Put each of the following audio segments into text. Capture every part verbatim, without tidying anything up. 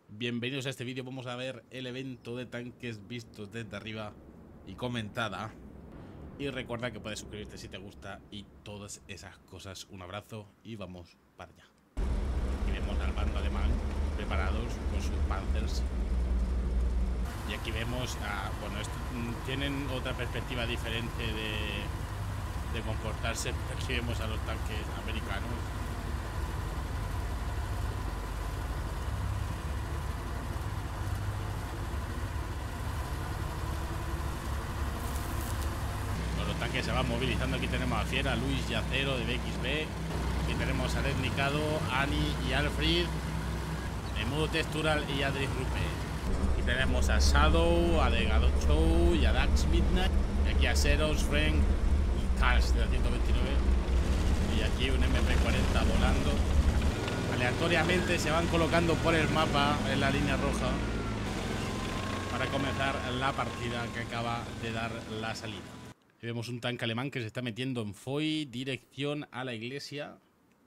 Bienvenidos a este vídeo. Vamos a ver el evento de tanques vistos desde arriba y comentada. Y recuerda que puedes suscribirte si te gusta y todas esas cosas. Un abrazo y vamos para allá. Aquí vemos al bando alemán preparados con sus Panzers. Y aquí vemos a, bueno, esto, tienen otra perspectiva diferente de, de comportarse. Aquí vemos a los tanques americanos. Los tanques se van movilizando. Aquí tenemos a Fiera, Luis Yacero de B X B. Aquí tenemos a Desnicado, Annie y Alfred. En modo textural y a Drift Rupe. Aquí tenemos a Shadow, a Degado Show y a Dax Midnight. Y aquí a Seros, Frank y Kals de la ciento veintinueve. Y aquí un M P cuarenta volando. Aleatoriamente se van colocando por el mapa en la línea roja para comenzar la partida que acaba de dar la salida. Y vemos un tanque alemán que se está metiendo en Foy, dirección a la iglesia.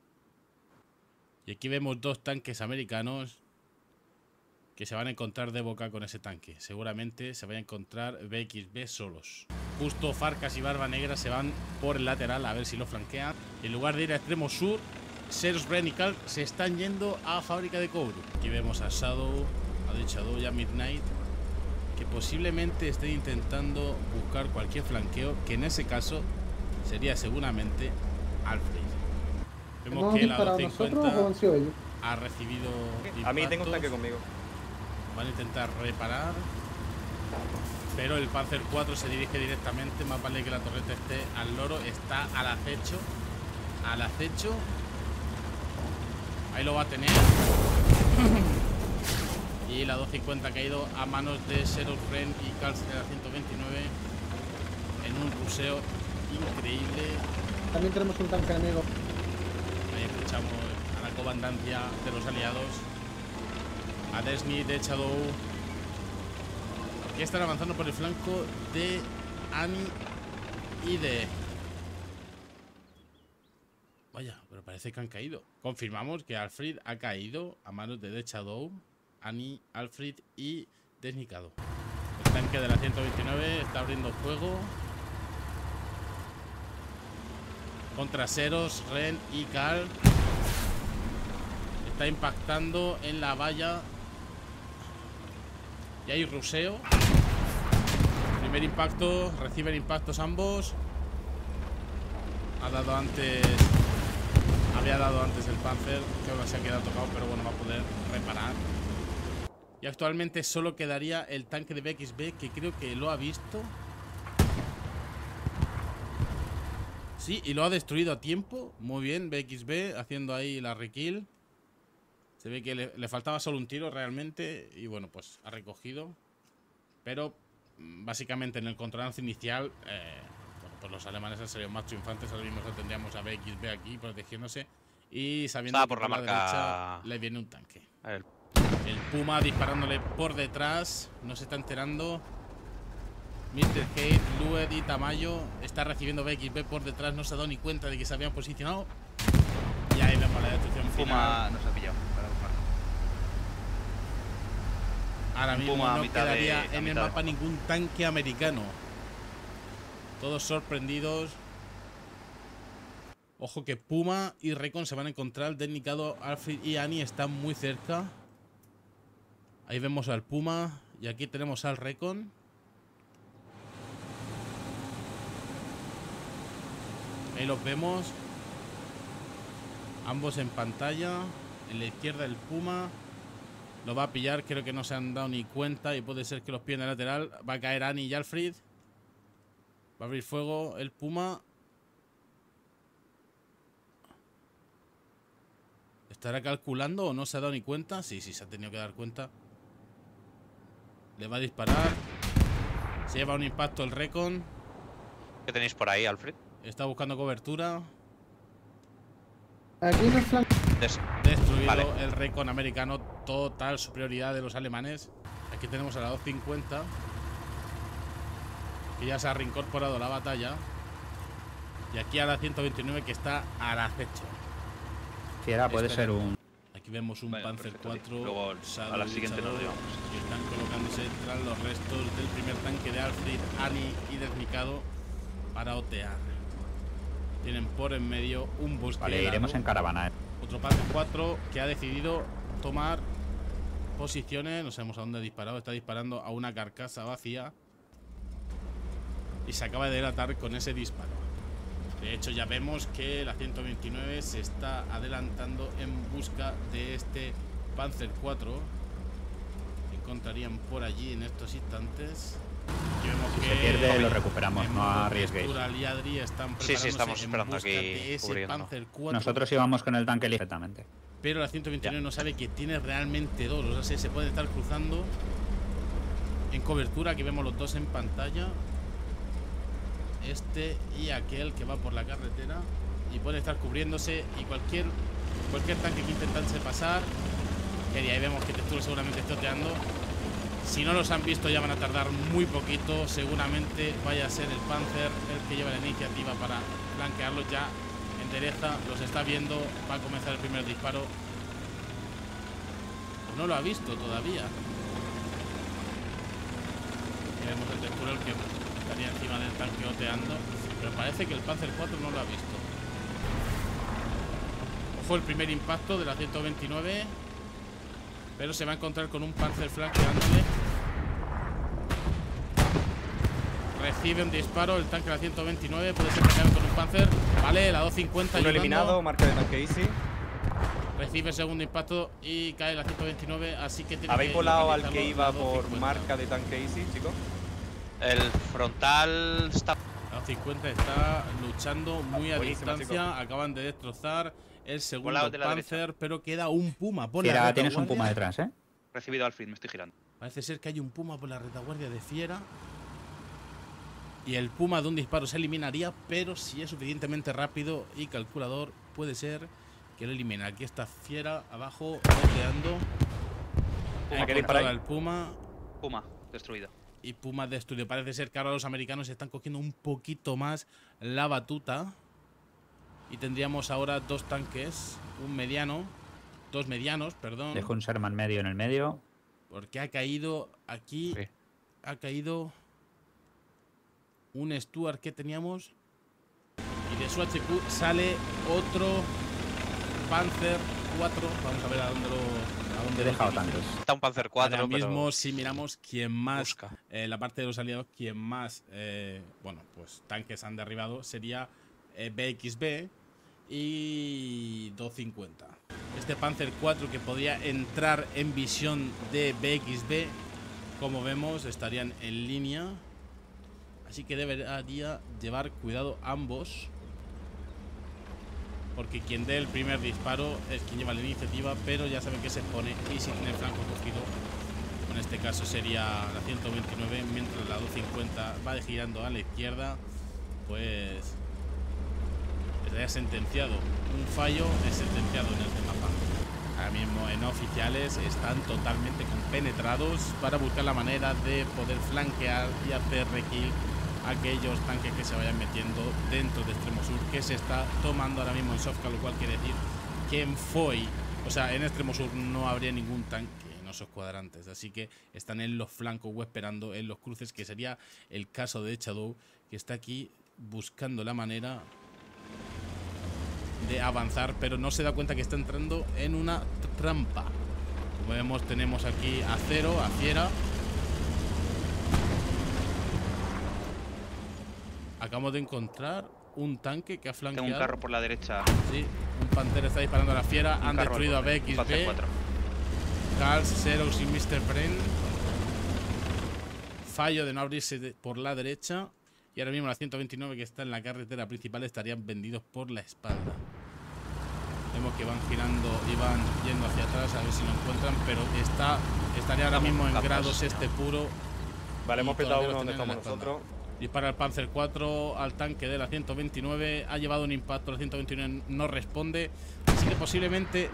Y aquí vemos dos tanques americanos que se van a encontrar de boca con ese tanque. Seguramente se van a encontrar B X B solos. Justo Farkas y Barba Negra se van por el lateral a ver si lo flanquean. En lugar de ir a extremo sur, Seros, Bren y Cal se están yendo a fábrica de cobre. Aquí vemos a Shadow, a The Shadow y a Midnight, que posiblemente estén intentando buscar cualquier flanqueo, que en ese caso sería seguramente Alfred. Vemos que la doscientos cincuenta ha recibido impactos. A mí tengo un tanque conmigo. Van a intentar reparar, pero el Panzer cuatro se dirige directamente. Más vale que la torreta esté al loro. Está al acecho. Al acecho. Ahí lo va a tener. Y la doscientos cincuenta ha caído a manos de Seros, Ren y Kals de la ciento veintinueve en un ruseo increíble. También tenemos un tanque enemigo. Ahí escuchamos a la comandancia de los aliados. A Desni de Shadow. Aquí están avanzando por el flanco de Annie y de... Vaya, pero parece que han caído. Confirmamos que Alfred ha caído a manos de The Shadow, Annie, Alfred y Desnicado. El tanque de la ciento veintinueve está abriendo fuego contra Seros, Ren y Cal. Está impactando en la valla. Y hay ruseo. Primer impacto, reciben impactos ambos. Ha dado antes... Había dado antes el Panzer, que ahora se ha quedado tocado, pero bueno, va a poder reparar. Y actualmente solo quedaría el tanque de B X B, que creo que lo ha visto. Sí, y lo ha destruido a tiempo. Muy bien, B X B haciendo ahí la rekill. Se ve que le, le faltaba solo un tiro realmente. Y bueno, pues ha recogido. Pero básicamente en el controlance inicial, eh, bueno, pues los alemanes han salido más triunfantes. Ahora mismo tendríamos a B X B aquí protegiéndose. Y sabiendo Estaba que por por la la marca... derecha le viene un tanque. A ver. El Puma disparándole por detrás. No se está enterando. mister Hate, Lued y Tamayo está recibiendo B X B por detrás. No se ha dado ni cuenta de que se habían posicionado. Y ahí vemos la destrucción Puma final. nos ha pillado. Ahora mismo Puma no quedaría de, en el mapa ningún tanque americano. Todos sorprendidos. Ojo que Puma y Recon se van a encontrar. Desnicado, Alfred y Annie están muy cerca. Ahí vemos al Puma. Y aquí tenemos al Recon. Ahí los vemos. Ambos en pantalla. En la izquierda el Puma. Lo va a pillar. Creo que no se han dado ni cuenta. Y puede ser que los pillen de lateral. Va a caer Annie y Alfred. Va a abrir fuego el Puma. ¿Estará calculando o no se ha dado ni cuenta? Sí, sí, se ha tenido que dar cuenta. Le va a disparar. Se lleva un impacto el Recon. ¿Qué tenéis por ahí, Alfred? Está buscando cobertura. Aquí en el flanco. Des Destruido vale. el Recon americano. Total superioridad de los alemanes. Aquí tenemos a la doscientos cincuenta, que ya se ha reincorporado a la batalla. Y aquí a la ciento veintinueve, que está al acecho. Fiera puede ser un... Aquí Aquí vemos un Vale, Panzer perfecto, cuatro. tío. Luego Shadow a la siguiente nos luchador, llevamos. que están colocándose tras los restos del primer tanque de Alfred, Annie y Desmicado para otear. Tienen por en medio un bosque. Vale, iremos en caravana. Eh. Otro Panzer cuatro que ha decidido tomar posiciones. No sabemos a dónde ha disparado. Está disparando a una carcasa vacía. Y se acaba de delatar con ese disparo. De hecho, ya vemos que la ciento veintinueve se está adelantando en busca de este Panzer cuatro. Encontrarían por allí en estos instantes. Aquí vemos Si que se pierde, lo recuperamos, no arriesguéis. Tural y Adri están Sí, sí, estamos preparándose en esperando busca aquí, de ese cubriendo. Panzer cuatro. Nosotros íbamos con el tanque perfectamente. Pero la ciento veintinueve Ya. no sabe que tiene realmente dos. O sea, se puede estar cruzando en cobertura. Aquí vemos los dos en pantalla. Este y aquel que va por la carretera. Y puede estar cubriéndose. Y cualquier cualquier tanque que intentase pasar. Que ahí vemos que Textura seguramente está oteando. Si no los han visto ya van a tardar muy poquito. Seguramente vaya a ser el Panzer el que lleva la iniciativa para flanquearlos. Ya endereza, los está viendo. Va a comenzar el primer disparo. Pues no lo ha visto todavía. Y vemos el Textura el que estaría encima del tanque oteando. Pero parece que el Panzer cuatro no lo ha visto. Fue el primer impacto de la ciento veintinueve. Pero se va a encontrar con un Panzer flanqueándole. Recibe un disparo. El tanque de la ciento veintinueve puede ser flanqueado con un Panzer. Vale, la doscientos cincuenta. Uno ayudando. eliminado, marca de tanque easy. Recibe el segundo impacto y cae la ciento veintinueve. Así que tiene Habéis que volado al localizarlo que iba la por doscientos cincuenta. marca de tanque easy, chicos. El frontal está. La doscientos cincuenta está luchando muy a Buenísima, distancia. chicos. Acaban de destrozar el segundo Volado de la Panzer, pero queda un Puma por la Fiera, tienes un retaguardia. puma detrás, ¿eh? Recibido Alfred, me estoy girando. Parece ser que hay un Puma por la retaguardia de Fiera. Y el Puma de un disparo se eliminaría, pero si es suficientemente rápido y calculador, puede ser que lo elimine. Aquí está Fiera abajo, boteando. Puma, Ha ¿queréis encontrado parar? al Puma. Puma, destruido. Y Puma de estudio. Parece ser que ahora los americanos están cogiendo un poquito más la batuta. Y tendríamos ahora dos tanques. Un mediano. Dos medianos, perdón. Dejo un Sherman medio en el medio. Porque ha caído aquí. Sí. Ha caído un Stuart que teníamos. Y de su H Q sale otro Panzer cuatro. Vamos a ver a dónde lo. A dónde He lo dejado dirige. tanques. Está un Panzer cuatro, Ahora mismo, pero si miramos quién más, busca. eh, la parte de los aliados, quien más, eh, bueno, pues tanques han derribado sería eh, B X B y doscientos cincuenta. Este Panzer cuatro que podría entrar en visión de B X B, como vemos, estarían en línea. Así que debería llevar cuidado ambos. Porque quien dé el primer disparo es quien lleva la iniciativa, pero ya saben que se pone y si tiene el flanco cogido, en este caso sería la ciento veintinueve, mientras la doscientos cincuenta va girando a la izquierda, pues estaría sentenciado. Un fallo es sentenciado en este mapa. Ahora mismo en oficiales están totalmente compenetrados para buscar la manera de poder flanquear y hacer rekill aquellos tanques que se vayan metiendo dentro de Extremo Sur, que se está tomando ahora mismo en Sofka, lo cual quiere decir que en F O I, o sea, en Extremo Sur no habría ningún tanque en esos cuadrantes, así que están en los flancos o esperando en los cruces, que sería el caso de Shadow, que está aquí buscando la manera de avanzar, pero no se da cuenta que está entrando en una trampa. Como vemos, tenemos aquí a Cero, a Fiera. Acabamos de encontrar un tanque que ha flanqueado. Tengo un carro por la derecha. Sí, un Panther está disparando a la Fiera. Un Han carro destruido a al borde, B X un Panzer B, cuatro. Carl, Xerox y mister Bren. Fallo de no abrirse de- por la derecha. Y ahora mismo la ciento veintinueve, que está en la carretera principal, estarían vendidos por la espalda. Vemos que van girando y van yendo hacia atrás a ver si lo encuentran, pero está estaría ahora mismo en Campos. grados este puro. Vale, Y hemos petado todavía uno lo donde tienen en estamos la espalda. nosotros. Dispara el Panzer cuatro al tanque de la ciento veintinueve. Ha llevado un impacto, la ciento veintinueve no responde. Así que posiblemente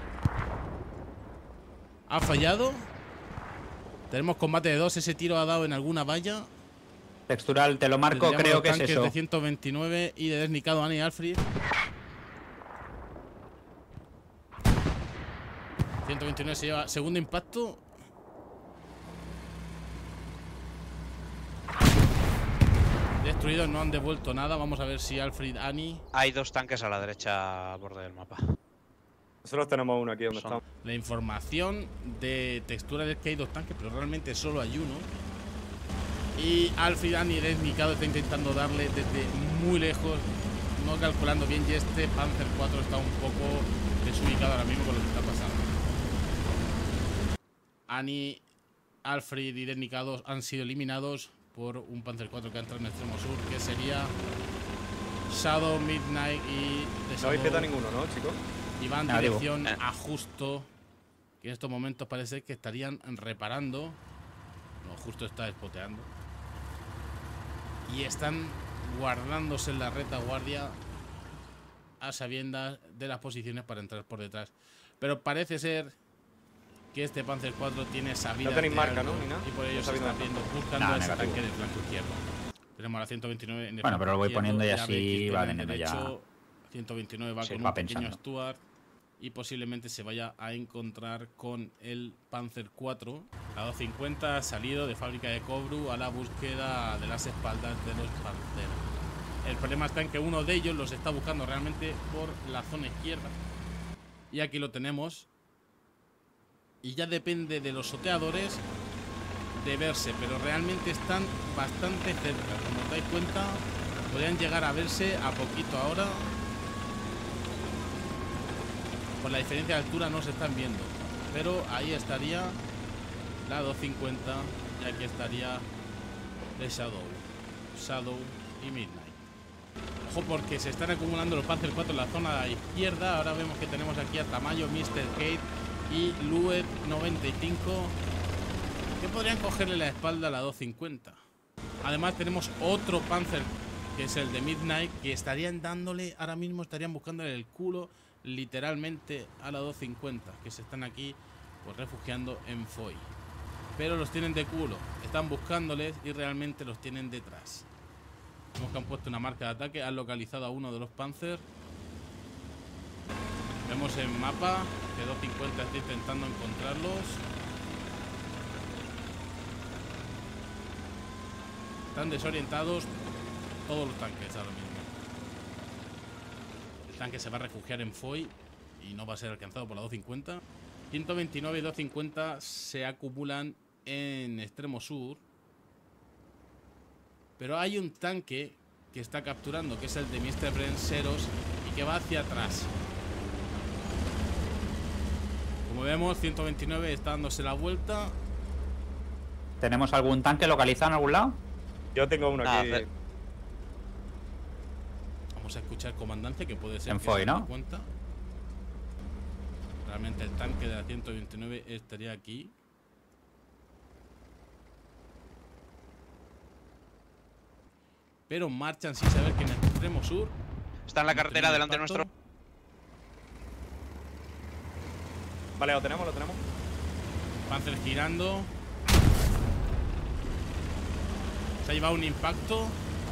ha fallado. Tenemos combate de dos. Ese tiro ha dado en alguna valla. Textural, te lo marco, Tendríamos creo los que es tanques eso. de ciento veintinueve y de desnicado Annie Alfred. ciento veintinueve se lleva segundo impacto. Destruidos, no han devuelto nada. Vamos a ver si Alfred, Annie. Hay dos tanques a la derecha a borde del mapa. Nosotros tenemos uno aquí donde Son. estamos. La información de textura es que hay dos tanques, pero realmente solo hay uno. Y Alfred, Annie, el Mikado está intentando darle desde muy lejos, no calculando bien. Y este Panzer cuatro está un poco desubicado ahora mismo con lo que está pasando. Annie, Alfred y Mikado han sido eliminados por un Panzer cuatro que ha entrado en el extremo sur, que sería Shadow, Midnight y The No habéis Shadow. petado ninguno, ¿no, chicos? Y van en Ah, digo. dirección Eh. a Justo, que en estos momentos parece que estarían reparando. No, Justo está despoteando. Y están guardándose en la retaguardia a sabiendas de las posiciones para entrar por detrás. Pero parece ser que este Panzer cuatro tiene sabida. No tenéis de marca, algo, ¿no? Ni nada. Y por ello No se sabéis está nada. viendo, buscando Nada, ese negativo. tanque del flanco izquierdo. Tenemos a la ciento veintinueve en el Bueno, flanco pero lo voy izquierdo, poniendo y ya así veis que va tiene teniendo ya- derecho. ciento veintinueve va Sí, con va un pequeño pensando. Stuart y posiblemente se vaya a encontrar con el Panzer cuatro. La doscientos cincuenta ha salido de fábrica de Cobru a la búsqueda de las espaldas de los Panzer. El problema está en que uno de ellos los está buscando realmente por la zona izquierda. Y aquí lo tenemos. Y ya depende de los soteadores de verse, pero realmente están bastante cerca. Como os dais cuenta, podrían llegar a verse a poquito ahora. Por la diferencia de altura no se están viendo, pero ahí estaría la doscientos cincuenta y aquí estaría The Shadow, Shadow y Midnight. Ojo, porque se están acumulando los Panzer cuatro en la zona izquierda. Ahora vemos que tenemos aquí a Tamayo, mister Kate y Luet noventa y cinco, que podrían cogerle la espalda a la doscientos cincuenta. Además tenemos otro Panzer, que es el de Midnight, que estarían dándole, ahora mismo estarían buscándole el culo literalmente a la doscientos cincuenta, que se están aquí pues refugiando en Foy. Pero los tienen de culo, están buscándoles y realmente los tienen detrás. Vemos que han puesto una marca de ataque, han localizado a uno de los Panzer. Vemos en mapa que doscientos cincuenta está intentando encontrarlos. Están desorientados todos los tanques ahora mismo. El tanque se va a refugiar en Foy y no va a ser alcanzado por la doscientos cincuenta. ciento veintinueve y doscientos cincuenta se acumulan en extremo sur. Pero hay un tanque que está capturando, que es el de mister Brenseros, y que va hacia atrás. Como vemos, ciento veintinueve está dándose la vuelta. ¿Tenemos algún tanque localizado en algún lado? Yo tengo uno Ah, aquí. fe- Vamos a escuchar comandancia, que puede ser En que Foy, se ¿no? dé cuenta. Realmente el tanque de la ciento veintinueve estaría aquí. Pero marchan sin saber que en el extremo sur Está en la hemos carretera tenido delante impacto. nuestro. Vale, lo tenemos, lo tenemos. Panzer girando. Se ha llevado un impacto.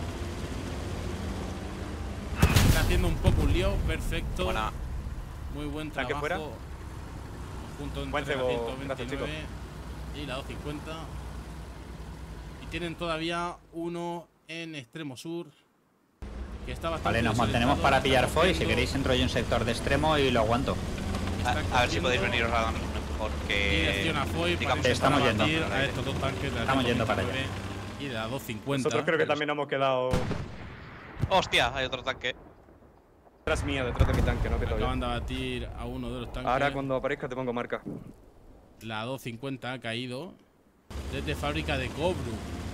Está haciendo un poco un lío. Perfecto. Buena. Muy buen Tanque trabajo. fuera. Junto entre Buen la cebo, ciento gracias, veintinueve y la doscientos cincuenta. Y tienen todavía uno en extremo sur, que está bastante Vale, nos desorientado. mantenemos para Está pillar Foy. Si cogiendo- queréis entro yo en sector de extremo y lo aguanto. A, está a ver si podéis cogiendo veniros a darnos un porque. Dirección a Foy para digamos, intentar estamos yendo. abatir a estos dos tanques de la Estamos yendo para ciento veintinueve y de la doscientos cincuenta. Nosotros creo que también hemos quedado ¡Hostia! Hay otro tanque. detrás mía, detrás de mi tanque, no que todavía. Acaban de abatir a uno de los tanques. Ahora cuando aparezca te pongo marca. La doscientos cincuenta ha caído desde fábrica de Cobru.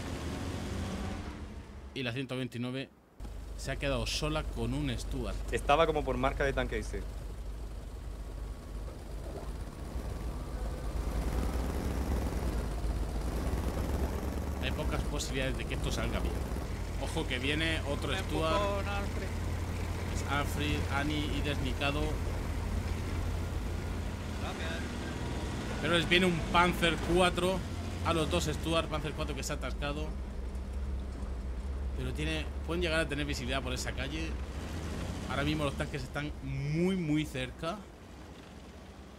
Y la ciento veintinueve se ha quedado sola con un Stuart. Estaba como por marca de tanque, sí. Hay pocas posibilidades de que esto salga bien. Ojo que viene otro Stuart. Es Alfred, Annie y Desnicado. Pero les viene un Panzer cuatro a los dos Stuart. Panzer cuatro que se ha atascado. Pero tiene, pueden llegar a tener visibilidad por esa calle. Ahora mismo los tanques están muy muy cerca.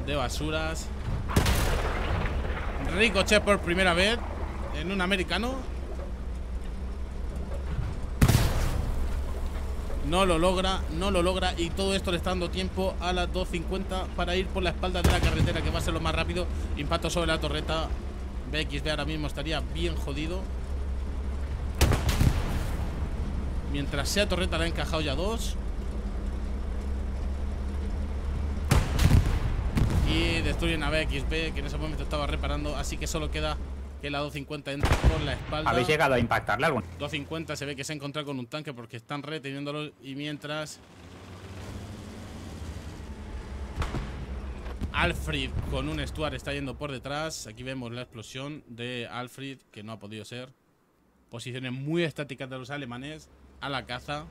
de basuras. Ricochet por primera vez en un americano. No lo logra, no lo logra. Y todo esto le está dando tiempo a las dos cincuenta para ir por la espalda de la carretera, que va a ser lo más rápido. Impacto sobre la torreta. B X B ahora mismo estaría bien jodido. Mientras sea torreta le ha encajado ya dos. Y destruyen a B X B, que en ese momento estaba reparando. Así que solo queda que la dos cincuenta entre por la espalda. ¿Habéis llegado a impactarle algún? dos cincuenta se ve que se ha encontrado con un tanque porque están reteniéndolo. Y mientras Alfred con un Stuart está yendo por detrás. Aquí vemos la explosión de Alfred, que no ha podido ser. Posiciones muy estáticas de los alemanes a la caza,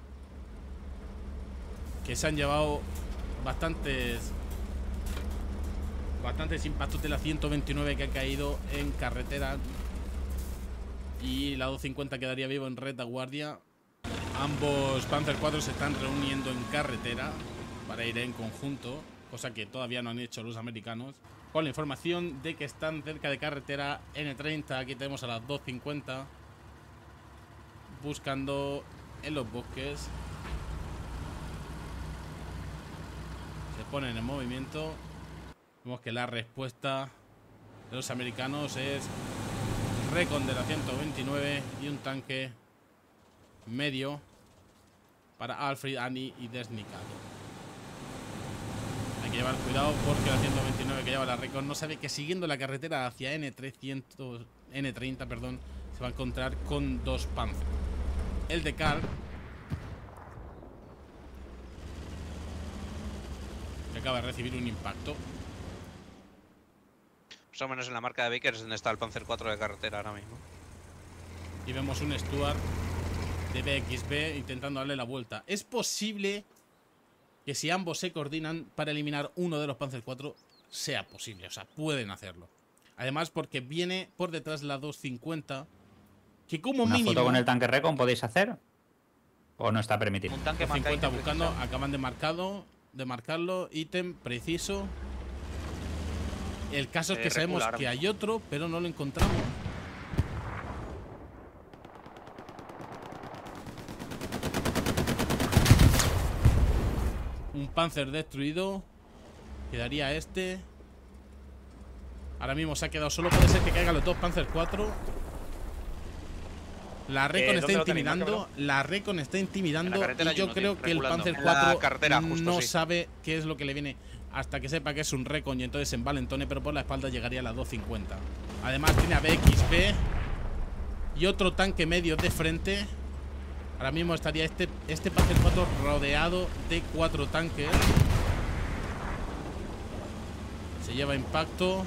que se han llevado bastantes Bastantes impactos de la ciento veintinueve que ha caído en carretera. Y la dos cincuenta quedaría vivo en retaguardia. Ambos Panzer cuatro se están reuniendo en carretera para ir en conjunto, cosa que todavía no han hecho los americanos. Con la información de que están cerca de carretera N treinta. Aquí tenemos a las dos cincuenta buscando en los bosques. Se ponen en movimiento. Vemos que la respuesta de los americanos es recon de la ciento veintinueve y un tanque medio para Alfred, Annie y Desnicado. Hay que llevar cuidado porque la ciento veintinueve que lleva la recon no sabe que siguiendo la carretera hacia N trescientos, N treinta, perdón, se va a encontrar con dos Panzer. El de Carl, que acaba de recibir un impacto. Más o menos en la marca de Baker es donde está el Panzer cuatro de carretera ahora mismo. Y vemos un Stuart de B X B intentando darle la vuelta. Es posible que si ambos se coordinan para eliminar uno de los Panzer cuatro, sea posible. O sea, pueden hacerlo. Además, porque viene por detrás la dos cincuenta, que como ¿Una mínimo... foto con el tanque recon podéis hacer? ¿O no está permitido? Un tanque dos cincuenta marca buscando, preciso. acaban de marcado, de marcarlo, ítem preciso. El caso es Eh, que sabemos recula ahora que mismo. hay otro, pero no lo encontramos. Un Panzer destruido. Quedaría este. Ahora mismo se ha quedado solo. Puede ser que caigan los dos Panzer cuatro. La Recon Eh, está ¿dónde lo tenéis? intimidando. Márcamelo. La Recon está intimidando. En la carretera Y yo hay uno, creo tío, que el reculando. Panzer En la cuatro carretera, justo, no sí. sabe qué es lo que le viene hasta que sepa que es un Recon y entonces se envalentone, pero por la espalda llegaría a la dos cincuenta. Además tiene a B X B y otro tanque medio de frente. Ahora mismo estaría este, este Panzer cuatro rodeado de cuatro tanques. Se lleva impacto.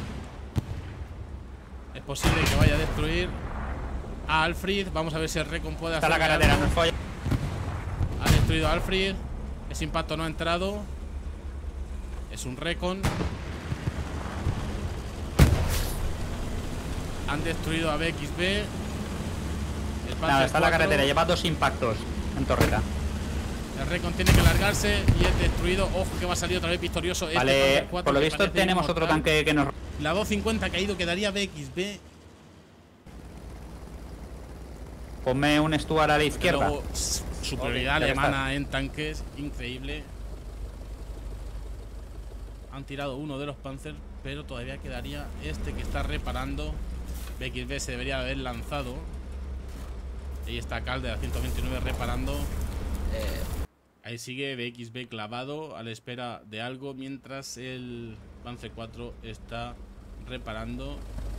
Es posible que vaya a destruir a Alfred. Vamos a ver si el Recon puede Está hacer la carretera, algo. no folla. Ha destruido a Alfred. Ese impacto no ha entrado. Es un Recon. Han destruido a B X B. El Panzer Nada, está la cuatro. carretera, lleva dos impactos en torreta. El Recon tiene que largarse y es destruido. Ojo que va a salir otra vez victorioso. Este Vale, Panzer cuatro por lo que visto parece tenemos otro inmortal. tanque que nos... La dos cincuenta ha caído, quedaría B X B. Ponme un Stuart a la Pero izquierda. luego, superioridad Ok, ya alemana está. en tanques, increíble. Han tirado uno de los Panzer, pero todavía quedaría este que está reparando. B X B se debería haber lanzado. Ahí está Cal de la ciento veintinueve reparando. Ahí sigue B X B clavado a la espera de algo, mientras el Panzer cuatro está reparando.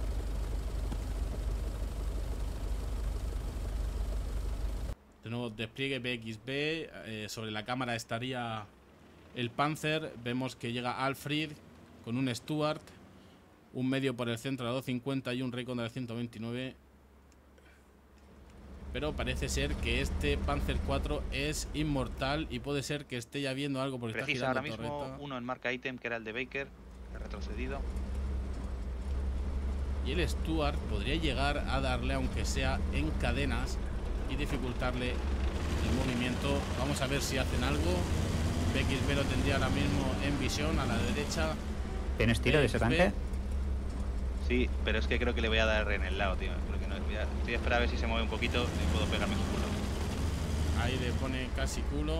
De nuevo despliegue B X B. eh, sobre la cámara estaría el Panzer. Vemos que llega Alfred con un Stuart, un medio por el centro de la dos cincuenta y un Recon de la ciento veintinueve. Pero parece ser que este Panzer cuatro es inmortal y puede ser que esté ya viendo algo porque está Precisa girando ahora mismo torreta. uno en marca ítem, que era el de Baker, que ha retrocedido. Y el Stuart podría llegar a darle, aunque sea en cadenas, y dificultarle el movimiento. Vamos a ver si hacen algo. B X B lo tendría ahora mismo en visión a la derecha. ¿Tienes tiro de ese tanque? Sí, pero es que creo que le voy a dar en el lado, tío. Creo que no, voy a, estoy a esperar a ver si se mueve un poquito y puedo pegarme su culo. Ahí le pone casi culo.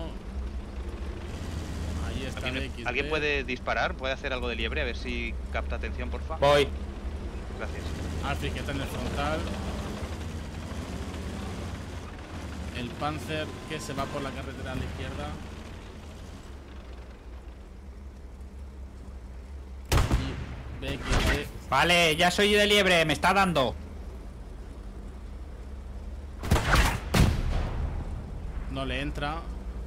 Ahí está ¿Alguien, X B. ¿Alguien puede disparar? ¿Puede hacer algo de liebre? A ver si capta atención, porfa. Voy. Gracias. Alfred que está en el frontal. El Panzer que se va por la carretera a la izquierda. Y B X B. Vale, ya soy de liebre, me está dando. No le entra.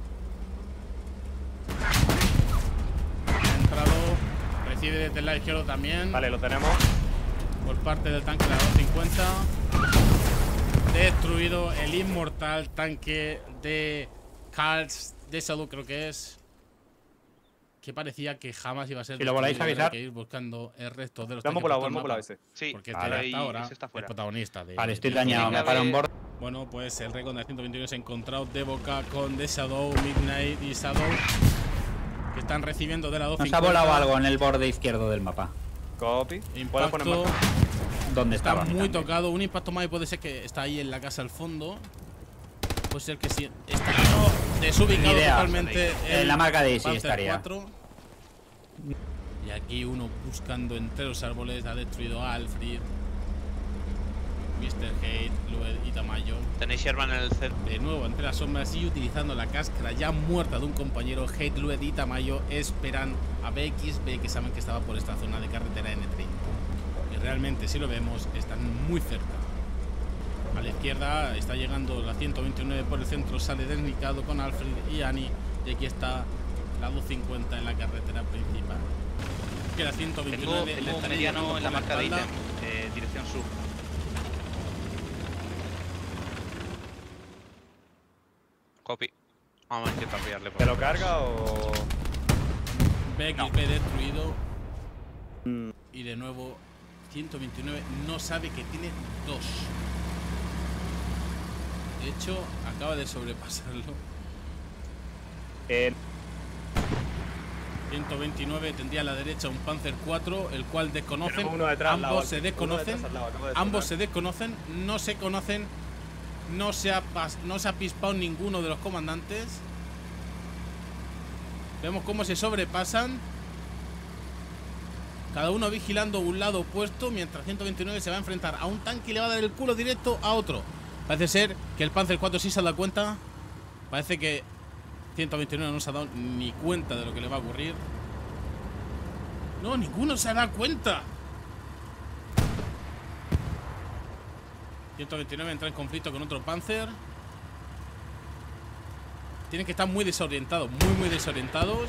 Ha entrado. Recibe desde el lado izquierdo también. Vale, lo tenemos. Por parte del tanque de la doscientos cincuenta. Destruido el inmortal tanque de Karls de Salud, creo que es. Que parecía que jamás iba a ser. Si lo voláis a avisar. Hay que ir buscando el resto de los Lo hemos tanques volado, por todo hemos el volado mapa, ese. Sí, porque vale, este ahí hasta ahora ese está el fuera. protagonista de. Vale, estoy de- dañado, Venga, me paro en ve. borde. Bueno, pues el récord de ciento veintiuno se ha encontrado de boca con The Shadow, Midnight y Shadow, que están recibiendo de la Nos doscientos ha cincuenta. volado algo en el borde izquierdo del mapa. Copy. ¿Puedo poner Impacto. marca? ¿Dónde Está estaba mi muy tanque? tocado. Un impacto más y puede ser que está ahí en la casa al fondo. Puede ser que sí. Está no, desubicado Ni idea. totalmente. En la marca de sí Panzer estaría. cuatro. Y aquí uno buscando entre los árboles. Ha destruido a Alfred, mister Hate, Lued y Tamayo. Tenéis Sherman en el centro. De nuevo entre las sombras y utilizando la cáscara ya muerta de un compañero. Hate, Lued y Tamayo esperan a B X B, que saben que estaba por esta zona de carretera N treinta. Y realmente, si lo vemos, están muy cerca. A la izquierda está llegando la ciento veintinueve por el centro, sale desnicado con Alfred y Annie. Y aquí está la doscientos cincuenta en la carretera principal. Que la ciento Tengo, veintinueve le tengo estaría mediano llegando en la por marca de espalda. ítem, eh, dirección sur. Copy. Vamos a intentar pillarle. por ¿Te lo detrás. carga o...? B X B destruido. Mm, Y de nuevo, ciento veintinueve no sabe que tiene dos. De hecho, acaba de sobrepasarlo. eh, ciento veintinueve tendría a la derecha un Panzer cuatro, el cual desconocen. tenemos uno detrás al lado, Ambos se uno desconocen. detrás al lado, acabo de Ambos se explotar. desconocen. No se conocen. No se ha, pas- no se ha pispado ninguno de los comandantes. Vemos cómo se sobrepasan. Cada uno vigilando un lado opuesto, mientras ciento veintinueve se va a enfrentar a un tanque y le va a dar el culo directo a otro. Parece ser que el Panzer cuatro sí se ha dado cuenta. Parece que ciento veintinueve no se ha dado ni cuenta de lo que le va a ocurrir. No, ninguno se ha dado cuenta. ciento veintinueve entra en conflicto con otro Panzer. Tienen que estar muy desorientados, muy muy desorientados.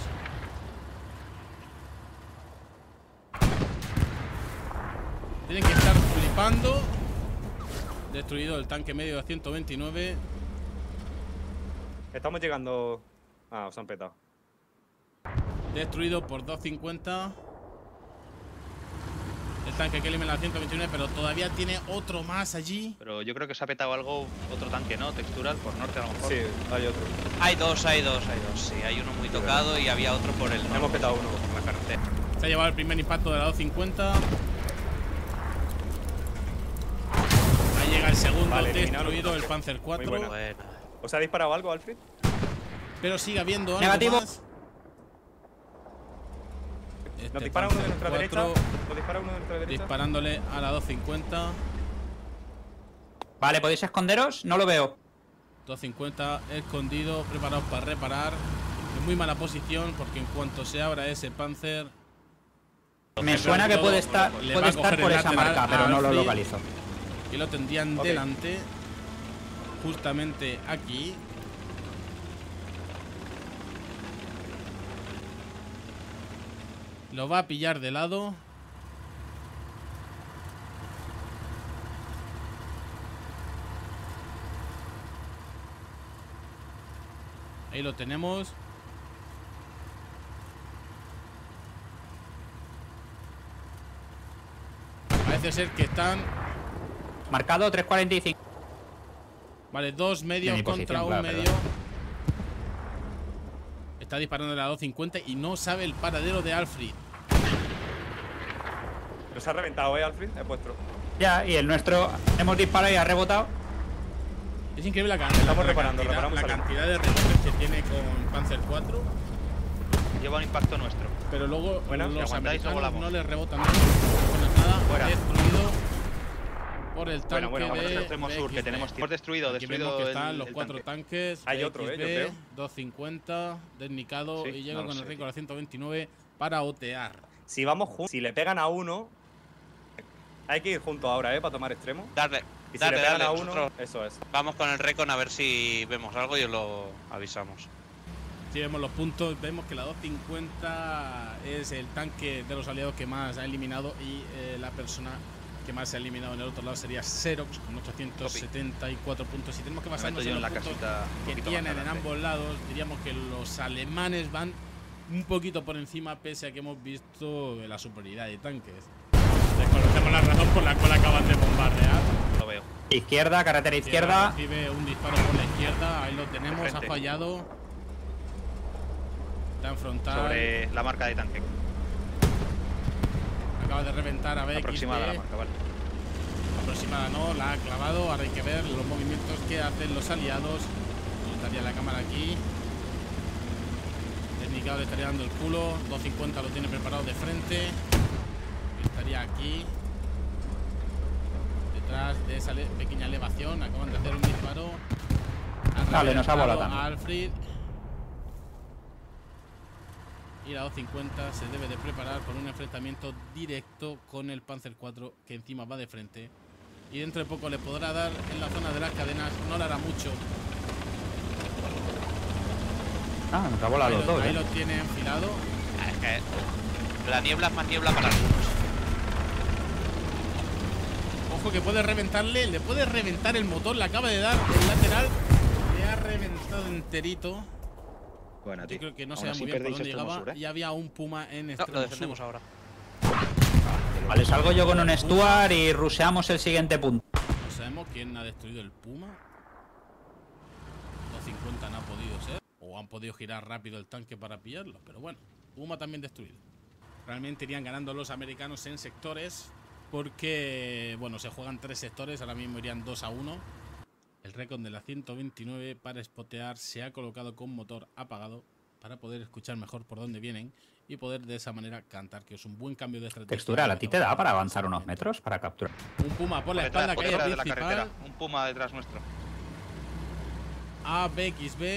Tienen que estar flipando. Destruido el tanque medio de ciento veintinueve. Estamos llegando... Ah, os han petado. Destruido por doscientos cincuenta. El tanque que elimina a ciento veintinueve, pero todavía tiene otro más allí. Pero yo creo que se ha petado algo, otro tanque, ¿no? Textural, por norte a lo mejor. Sí, hay otro. Hay dos, hay dos, hay dos. Sí, hay uno muy tocado y había otro por el norte. Hemos petado uno. Por la carretera. Se ha llevado el primer impacto de la doscientos cincuenta. Ahí llega el segundo, Vale, eliminaron destruido otro el tanque. Panzer cuatro. Muy buena. Buena. ¿Os ha disparado algo, Alfred? Pero sigue habiendo algo Negativo. más. Este Nos dispara uno de Panzer nuestra derecha. cuatro Nos dispara uno de nuestra derecha. disparándole a la doscientos cincuenta. Vale, ¿podéis esconderos? No lo veo. doscientos cincuenta escondido, preparados para reparar. En muy mala posición porque en cuanto se abra ese Panzer, Me suena que puede estar, Le va puede a estar coger por el esa lateral marca, a pero no lo Alfred. localizo. que lo tendrían Ok. delante, justamente aquí. Lo va a pillar de lado. Ahí lo tenemos. Parece ser que están... Marcado tres cuarenta y cinco. Vale, dos medios De mi contra posición, un claro, medio. perdón. Está disparando a la doscientos cincuenta y no sabe el paradero de Alfred. Pero se ha reventado, ¿eh, Alfred? Es vuestro. Ya, y el nuestro hemos disparado y ha rebotado. Es increíble la, cantidad, Estamos la, reparando, cantidad, reparamos la algo. cantidad de rebotes que tiene con Panzer cuatro, Lleva un impacto nuestro. pero luego Bueno, si los aguantáis, americanos volamos. no les rebotan nada. No nada, Fuera. destruido por el tanque Bueno, bueno, vamos de al extremo sur, que B X B. tenemos hemos destruido, Aquí destruido vemos que el, están los el cuatro tanque. tanques. Hay otro, eh, yo B X B, creo. doscientos cincuenta, desnicado Sí, y llega no lo con sé, el récord tío. a ciento veintinueve para otear. Si vamos juntos, si le pegan a uno, hay que ir juntos ahora, ¿eh? Para tomar extremo. Darle, Y si darle, le pegan darle. a uno, Nosotros eso es. vamos con el recon a ver si vemos algo y os lo avisamos. Si vemos los puntos, vemos que la doscientos cincuenta es el tanque de los aliados que más ha eliminado y eh, la persona que más se ha eliminado en el otro lado sería Xerox con ochocientos setenta y cuatro puntos. Si tenemos que Me meto basarnos yo en en los la puntos casita un que poquito más tienen en adelante. ambos lados, diríamos que los alemanes van un poquito por encima, pese a que hemos visto la superioridad de tanques. Desconocemos la razón por la cual acaban de bombardear. Lo veo. Izquierda, carretera izquierda. Recibe un disparo por la izquierda, ahí lo tenemos, De ha frente. fallado. Está en frontal. Sobre la marca de tanque. Acaba de reventar a B X B. Aproximada la marca, vale. Aproximada no, la ha clavado. Ahora hay que ver los movimientos que hacen los aliados. No estaría la cámara aquí. Desnicado le estaría dando el culo. doscientos cincuenta lo tiene preparado de frente. Estaría aquí. Detrás de esa le- pequeña elevación. Acaban de hacer un disparo. Han Vale, nos ha reventado volado a también. Alfred. Y la doscientos cincuenta se debe de preparar por un enfrentamiento directo con el Panzer cuatro, que encima va de frente. Y dentro de poco le podrá dar en la zona de las cadenas. No le hará mucho. Ah, nos ha volado Ahí, los lo, dos, ahí eh. lo tiene enfilado. Ah, es que la niebla es más niebla para algunos. Ojo que puede reventarle. Le puede reventar el motor. Le acaba de dar el lateral. Le ha reventado enterito. Bueno, Yo tío. creo que no Aún sabía así muy bien por perdéis dónde extremo llegaba. sur, ¿eh? Y había un puma en No, extremo lo defendemos sur. ahora. Vale, salgo yo con un Stuart y rusheamos el siguiente punto. No sabemos quién ha destruido el puma. doscientos cincuenta no ha podido ser. O han podido girar rápido el tanque para pillarlo. Pero bueno, puma también destruido. Realmente irían ganando los americanos en sectores. Porque, bueno, se juegan tres sectores. Ahora mismo irían dos a uno. El récord de la ciento veintinueve para spotear se ha colocado con motor apagado para poder escuchar mejor por dónde vienen y poder de esa manera cantar, que es un buen cambio de estrategia. Textural, ¿a ti te da para avanzar unos metros para capturar? Un puma por la Por detrás, espalda, por calle detrás de la principal. carretera. Un puma detrás nuestro. A B X B.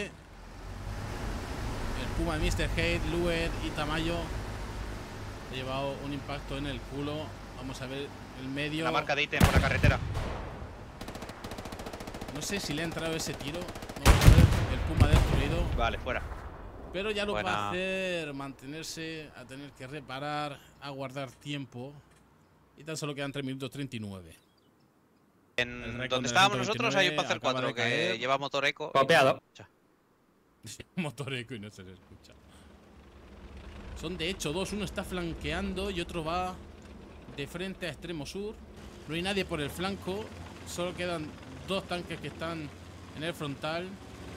El puma de mister Hate, Lued y Tamayo. Ha llevado un impacto en el culo. Vamos a ver el medio. La marca de ítem por la carretera. No sé si le ha entrado ese tiro. Vamos a ver. El puma destruido. Vale, fuera. Pero ya lo va a Buena. hacer mantenerse, a tener que reparar, a guardar tiempo. Y tan solo quedan tres minutos treinta y nueve. El En récord de donde la estábamos ciento nosotros hay un veintinueve Panzer acaba cuatro de que caer. lleva motor eco. Copiado. Motor eco y no se le escucha. Son de hecho dos. Uno está flanqueando y otro va de frente a extremo sur. No hay nadie por el flanco. Solo quedan dos tanques que están en el frontal.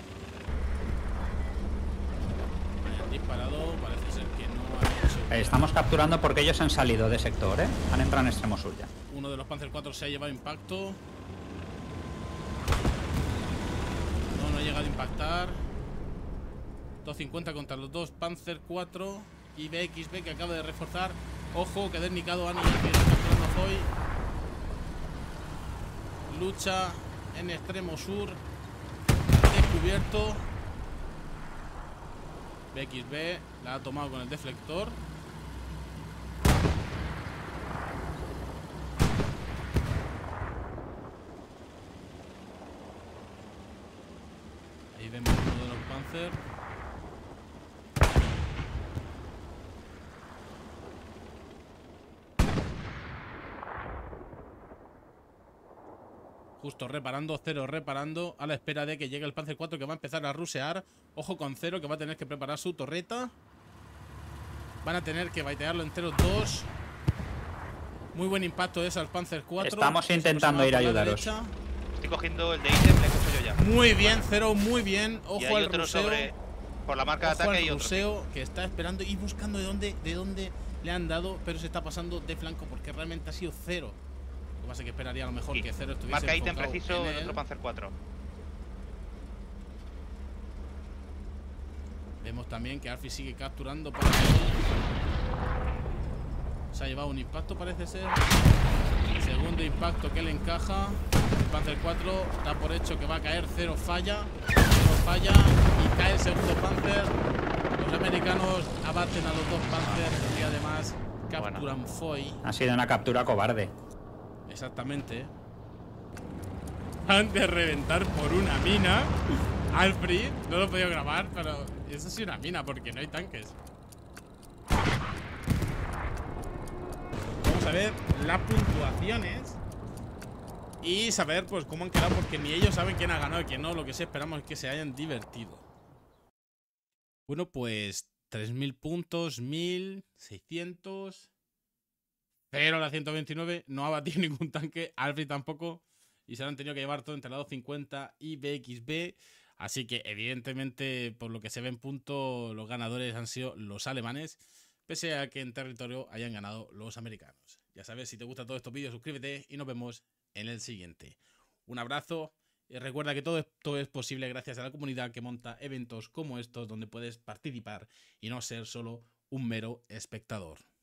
Han disparado. Parece ser que no han hecho. Eh, Estamos capturando porque ellos han salido de sector, ¿eh? Han entrado en extremo sur ya. Uno de los Panzer cuatro se ha llevado impacto. No, no ha llegado a impactar. doscientos cincuenta contra los dos Panzer cuatro y B X B que acaba de reforzar. Ojo, que desnicado Ani que está capturando a Zoe. Lucha en extremo sur. Descubierto. B X B la ha tomado con el deflector. Ahí vemos uno de los Panzer. Justo reparando, Cero reparando, a la espera de que llegue el Panzer cuatro que va a empezar a rusear. Ojo con Cero que va a tener que preparar su torreta. Van a tener que baitearlo enteros dos. Muy buen impacto ese al Panzer cuatro. Estamos Se intentando aproxima ir a por la ayudaros. derecha. Estoy cogiendo el de ítem, le cojo yo ya. Muy bien, Cero, muy bien. Y Ojo hay al otro ruseo. sobre. Por la marca de Ojo ataque al y otro. ruseo que está esperando y buscando de dónde, de dónde le han dado, pero se está pasando de flanco porque realmente ha sido cero. Lo que pasa es que esperaría a lo mejor Sí. que cero estuviese Marca ítem enfocado preciso en el él. otro Panzer cuatro. Vemos también que Alfie sigue capturando por ahí. Se ha llevado un impacto, parece ser. Segundo impacto que le encaja. El Panzer cuatro da por hecho que va a caer. Cero falla. Cero falla. Y cae el segundo Panzer. Los americanos abaten a los dos Panzer y además capturan bueno. Foy. Ha sido una captura cobarde. Exactamente. Han de reventar por una mina. Alfred, no lo he podido grabar, pero eso sí una mina porque no hay tanques. Vamos a ver las puntuaciones y saber pues cómo han quedado, porque ni ellos saben quién ha ganado y quién no. Lo que sí esperamos es que se hayan divertido. Bueno, pues tres mil puntos, mil seiscientos. Pero la ciento veintinueve no ha batido ningún tanque, Alfred tampoco. Y se lo han tenido que llevar todo entre la doscientos cincuenta y B X B. Así que, evidentemente, por lo que se ve en punto, los ganadores han sido los alemanes, pese a que en territorio hayan ganado los americanos. Ya sabes, si te gustan todos estos vídeos, suscríbete y nos vemos en el siguiente. Un abrazo y recuerda que todo esto es posible gracias a la comunidad que monta eventos como estos donde puedes participar y no ser solo un mero espectador.